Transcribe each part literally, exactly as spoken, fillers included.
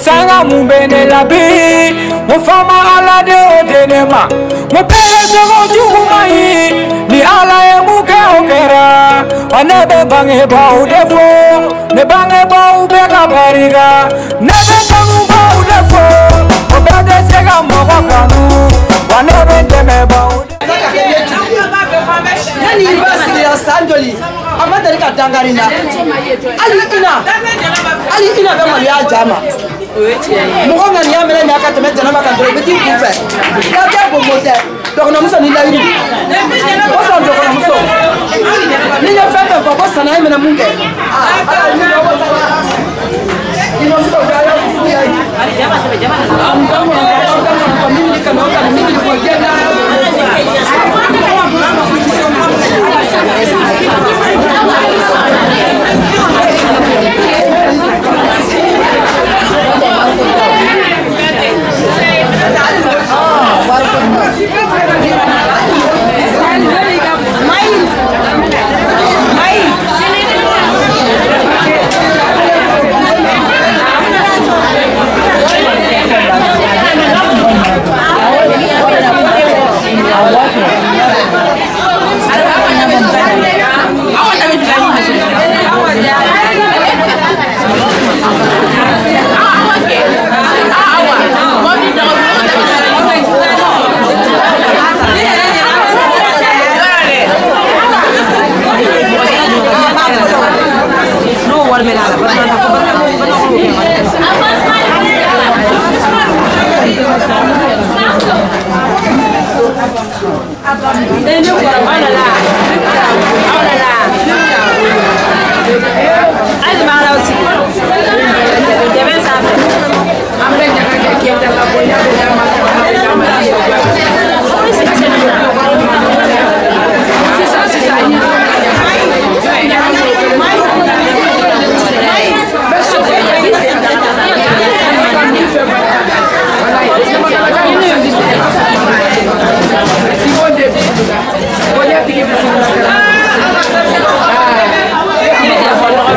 Sanga mumbene labi Mufama ala de odenema Mupele sego jukumai Ni ala ye muke okera Onebe bange ba udefo Ne bange ba ubeka bariga Nebe bangu ba udefo Obede sega moko kanu Wanebe deme ba udefo Nani university ya Sanjoli amata rika dangarina ali ina ali ina be mali ajama mo ngani ya mele nyaka teme jana maka ndoro biti kufe ya ja bo mote donc na muso ni la yiri o so ndo na muso ni ya fete ko ko sana yeme na munge ah ala ni no ko sana ni no muso ga ya ali jama se jama am damu ko mimi kana ka mimi ko jena Ini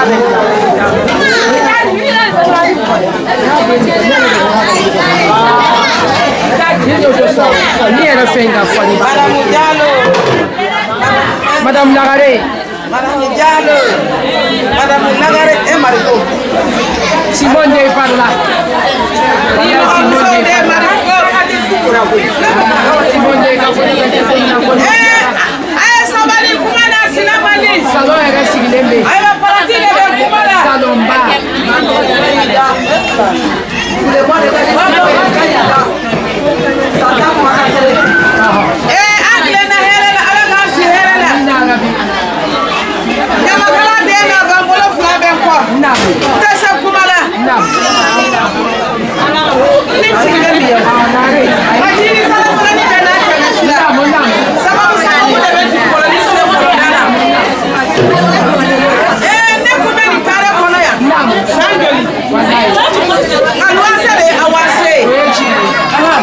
Madame Lagaré. Madame Diallo. Madame Lagaré et Mariko. Simone de par là. Simone de Mariko. Simone de Mariko. Eh, Sabali Kumana Sinamani. Salon est resigné. Aïe, parti de Kumana. Salon bas. Eh, Angle na Helena, Alaga si Helena. Yamakala de na Bangolo Flabe kwa. Tessa Kumala. Majini sala sala ni bena kana sila. Sababu sababu de beti polisi polana. Eh, ne kumeni kare kono ya. Sanjoli. Alwase de awase. Aha.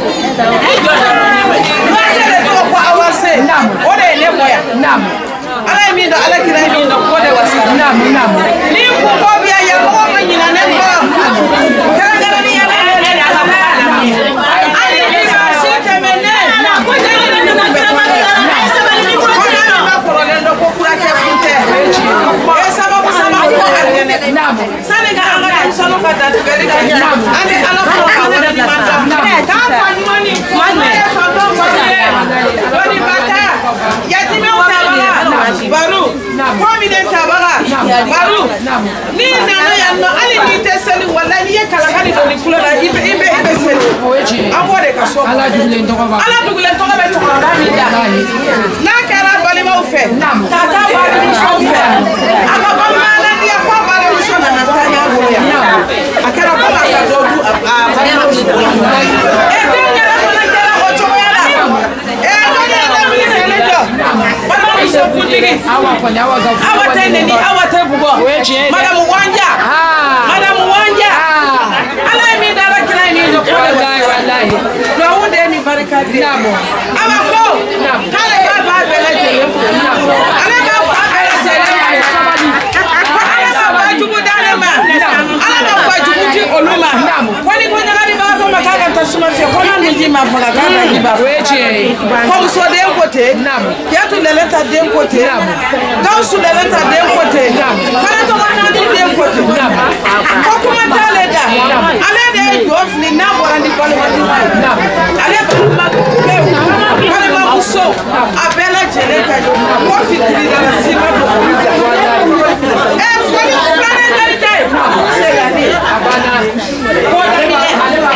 Alwase de to kwa awase. Ode ne moya. Nam. Ala mi ndo ala kira mi ndo kode wasa. Nam nam. Ni ku ko biya ya ko manyina ne ko. Kara kara ni ya ne ne ala ba. Ali ni sa si temene. Ko je ni ne na kira ma. Esa ba ni ko na ma ko le ndo ko kura ke fute. Esa ba sama ko ale ne. Nam. Sane ga ala ka solo ka ta beli ka. Ane ala ko ka wona ni ma ta. Ka fa ni mani. Mani. Fa do fa ni. Woni bata. Yatime utabara. Baru. Prominent tabara. Baru. Ni na na ya no ali ni teseli wala ni ye kala kali do ni kula na ibe ibe ibe seli. Amo de ka so. Ala dugule ndoko ba. Ala dugule ndoko ba to ba ni da. Na kala bali ma ufe. Tata bali ni so ufe. Aka ba ma na ni ya fa bali ni so na na ta ya wo ya. Akara ba ka do du a bali ma ufe. E be nya la na kala o to ya la. E no ni na mi ni le do. Bali ma so kutigi. Awa ko ni awa ga. Awa tene ni awa te bugo. Madam Wanja. Madam Wanja. Ala mi dara kila mi do ko. Wallahi wallahi. Do hunde ni barikati. Namo. Awa ko. Kale ba ba bele je. Ala ba ba bele sele. Ala ba ba jubu dale ma. Ala ba ba jubu ti oluma. Kwani ko nyari ba ko makaka tasuma se ko na ndi ma fala ka na ndi ba. Weche. Comme so de côté. Namo. Kiatu lele ta de côté. Namo. Dans sous lele ta de côté. Kana to ma na ndi de côté. Namo. Ko kuma tale da. Ale de dof ni na bo andi ko le wadi. Namo. Ale ba ma ke. Kale ma muso. Abela jele ka yo. Ko fikiri da si ma bo. Eh, fani fani dali dai. Se la ni. Abana. Ko damine.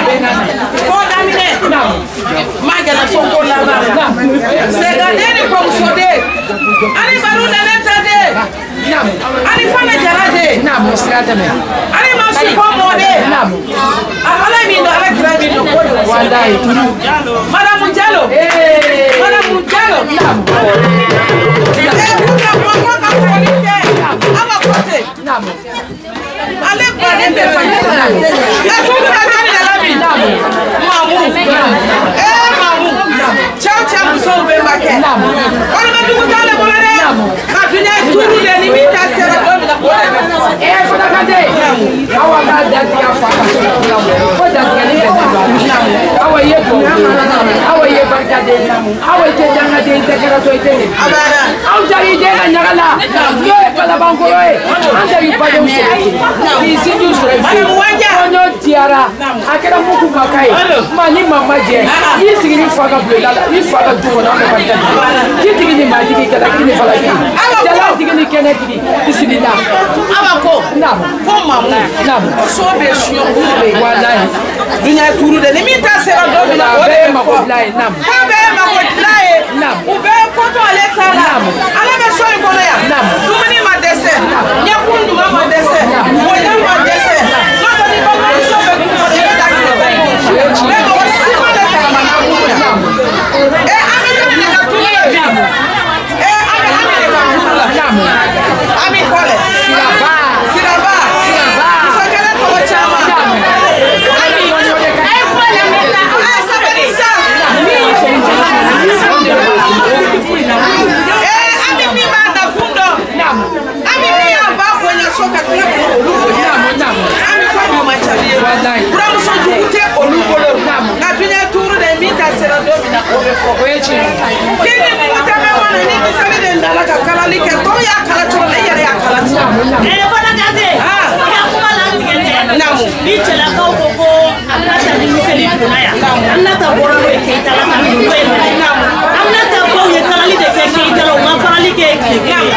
Ko damine. Namo. Magala so ko la ba. Se ga deni ko so de. Ani baru da leta de. Namo. Ani fana jara de. Namo strata me. Ani ma su ko mo de. Namo. Ala mi no ala kira mi no ko de. Wallahi. Madam Diallo. Eh. Madam Diallo. Namo. Eh, ko ka ko ko ka ko ni de. Aba kote. Namo. Ale ba de be fa. Eh, ko ka ka ni ala mi. Namo. Mamu. Eh, mamu. Ciao ciao so be ma ke. Namo. Ona ma dugu tale mo le. Namo. Ma dunya turu de ni mi ta sera ko mi na ko de. Eh, fana kande. Awa ga dati ya fa ka so la mo. Ko dati ni de ba. Namo. Awa ye ko. Awa ye barka de. Awa te janga de te kera so ite. Abara. Aw jari de na nyagala. Yo kala banko e. Anda yi pa de so. Ni si du so. Madam Wanja. Onyo tiara. Akera muku makai. Mani mama je. Ni sigiri fa ka bula la. Ni fa ka du na ko barka. Ki tigi ni ma tigi kala ki ni fa la ki. Jala tigi ni kene tigi. Bismillah. Abako. Namo. Ko mamu. Namo. So be shiyo ko be. Wallahi. Dunya turu de ni mi ta sera do mi na ko de. Ma ko lai nam. Ka be ma ko lai. Nam. U be ko to ale tala. Ala be so ko ya. Nam. Dumuni ma dese. Nya kundu ma ma dese. Mo ya ma dese. No to ni ba ma so be ku ko de ta ki ba. Me mo si ma le ta ma na ku ya. Eh ami ni ka tu le. Eh ami ami ni ka tu la. Nam. Ami kole. Siraba. Siraba. Siraba. So kala ko chama. Ami. Eh ko la meta. Ah sa be ni sa. Eh ami ni ma na y'a kala cogo la, e yɛrɛ y'a kala ten. Eh, fana Kante. Ah. I ka kuma latigɛ tɛ. Naamu. Ni cɛlakaw ko ko Aminata ni miseli donna yan. Aminata bɔra n'o ye Keita la ka n'o ye Mali. Aminata baw ye kalali de kɛ Keita la, u ma farali kɛ tile kelen.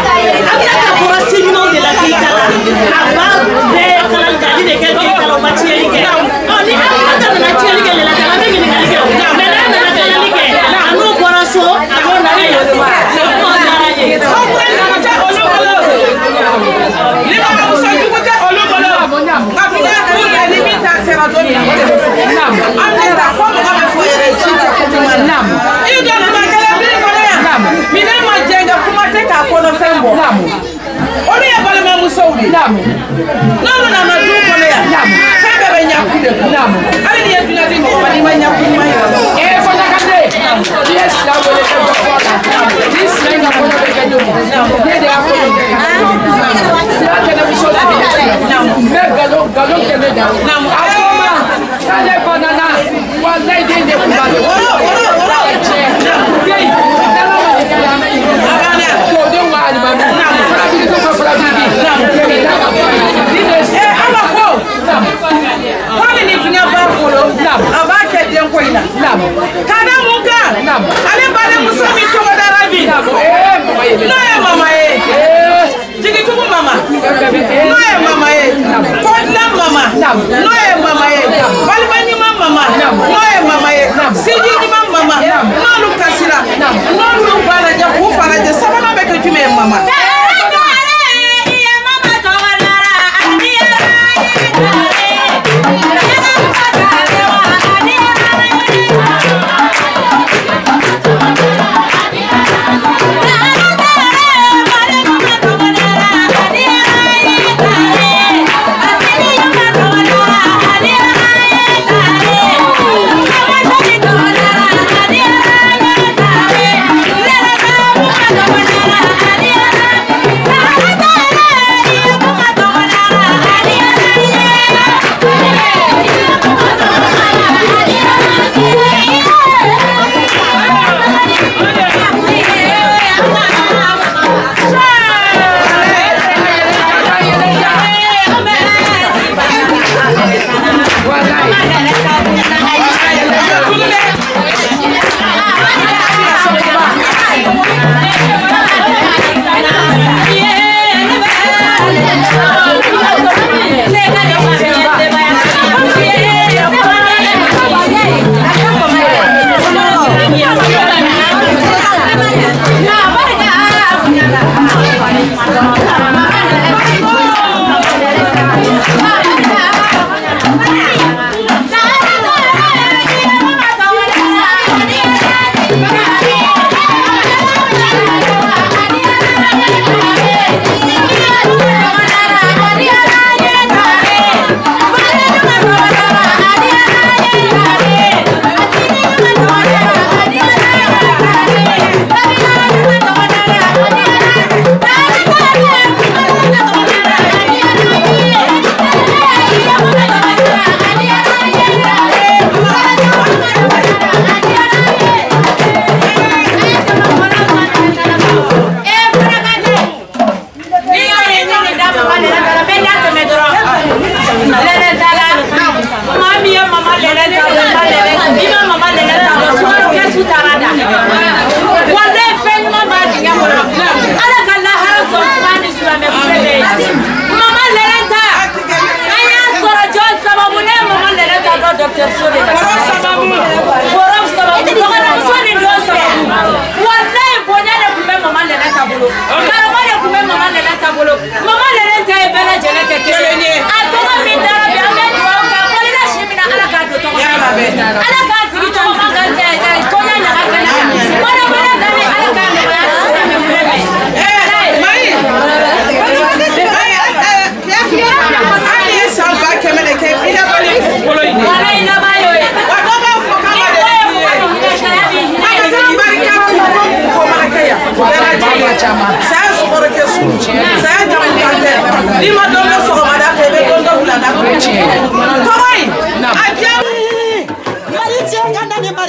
Aminata bɔra se ɲumanw de la Keita la. A ba bɛɛ kalali kɛ ale de kɛ Keita la, u ma tiɲɛli kɛ. Ɔ ni Aminata nana tiɲɛli kɛ Lelata la, an bɛ ɲininkali kɛ o. Mais n'a nana kalali kɛ, a n'o bɔra so, a n'o nana yan. Kuma diyara n ye.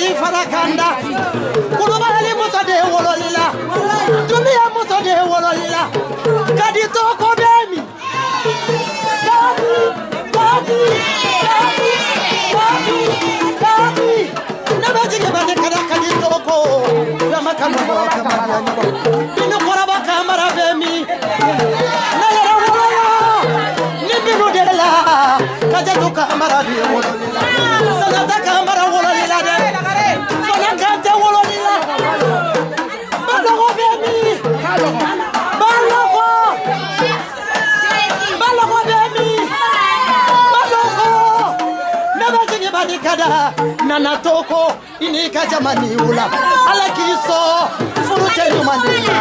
Farakanda, Kulubali Musa de Wololila, Tumia Musa de Wololila. Inu koraba kamara bemi. Na yara wala. Ni binu de la. Kaja tu kamara bi wala. Sanata kamara wala lila de. Fana kaja wala lila. Balogo bemi. Balogo. Balogo bemi. Balogo. Naba jige badi kada. Nana toko. Ini kaja mani ula. Ala kiso. Furute yumandela.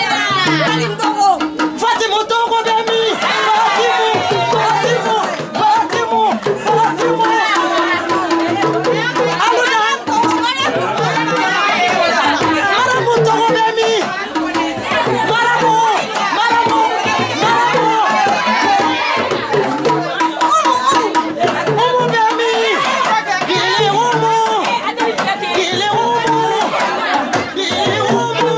Fatimu toko bemi. Fatimu. Fatimu. Fatimu. Fatimu. Aluna. Maramu toko bemi. Maramu. Maramu. Maramu. Umu bemi. Gili umu. Gili umu. Gili umu.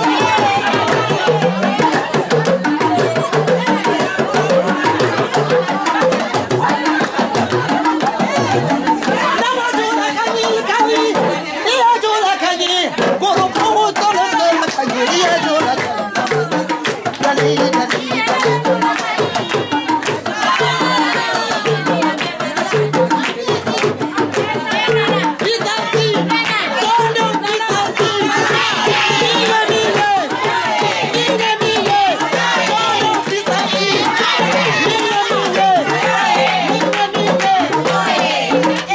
Namadula kani kani. Iya jula kani. Guru pungu tolo tolo kani. Iya jula kani. Kani kani. Bizanti. Tondo bizanti. Mile mile. Mile mile. Tondo bizanti. Mile mile. Mile mile.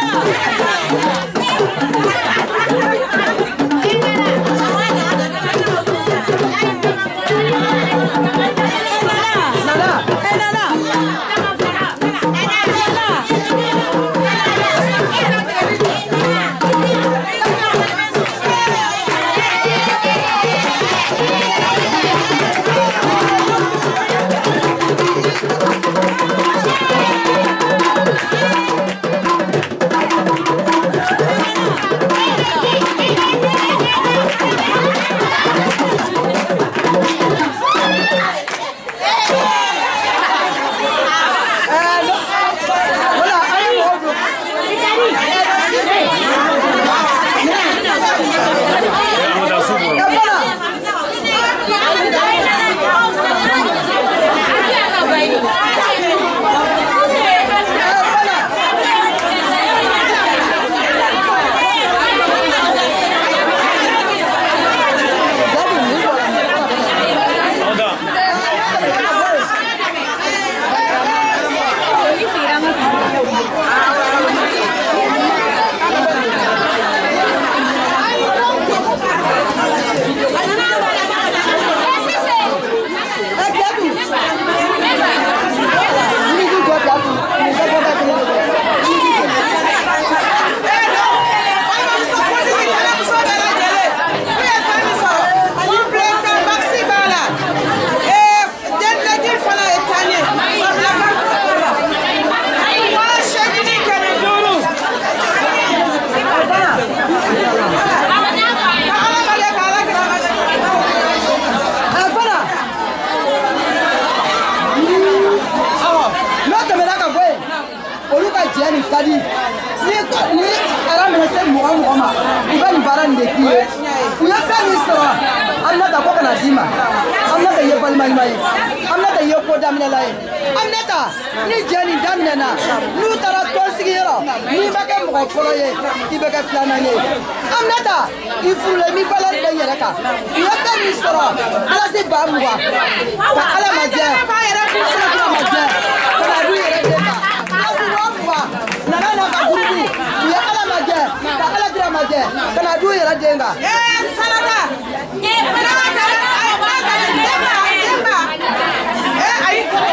ni kadi ni ni ara me se mo mo ma iba ni bara ni ki u ya ka ni so amna ta ko kana dima amna ta ye bal mai mai amna ta ye ko damna lai amna ta ni jeni damna na nu tara to sigiro ni ba ka mo ko ye ti ba ka plana ye amna ta i fule mi bala de yere ka u ya ka ni so ala se ba mu wa ta ala ma je ba yere ku so ka ma je ka du yere de ka nana na ka gurubu ya ala maje ka ala dira maje kana du yara denga eh salata eh salata ay ba ka denga denga eh ay ko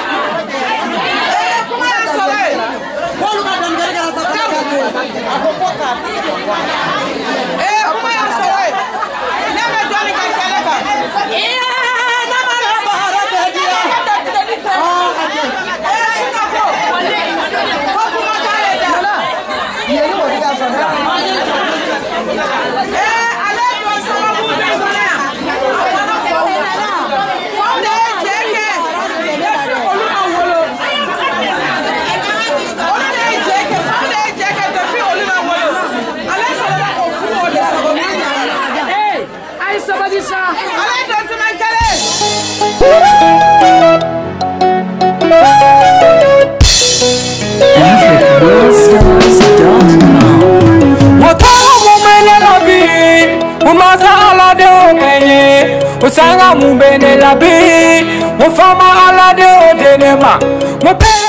eh kuma ya sowe ko lu ka dangare ka sa ka ka ko ko ka eh kuma ya sowe na ma jani ka kala ka eh na ma na bahara de dia ah aje eh sina ko yeni mo diga so na eh Usanga mumbene labi Mufama alade odenema Mupele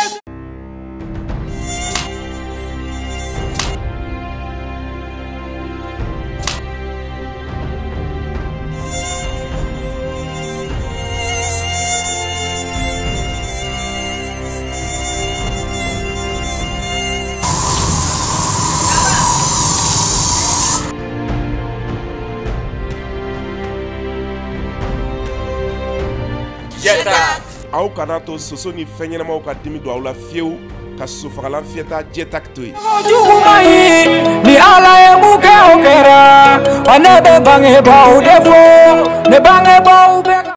Aw kana to soso ni fɛnɲɛnamaw ka dimi don aw la fiyewu ka sosofagalan fiyɛta jɛtak to yen. Juguman ye ni Ala ye mun kɛ o kɛra ne bɛ bangebaaw de fo ne bangebaaw bɛ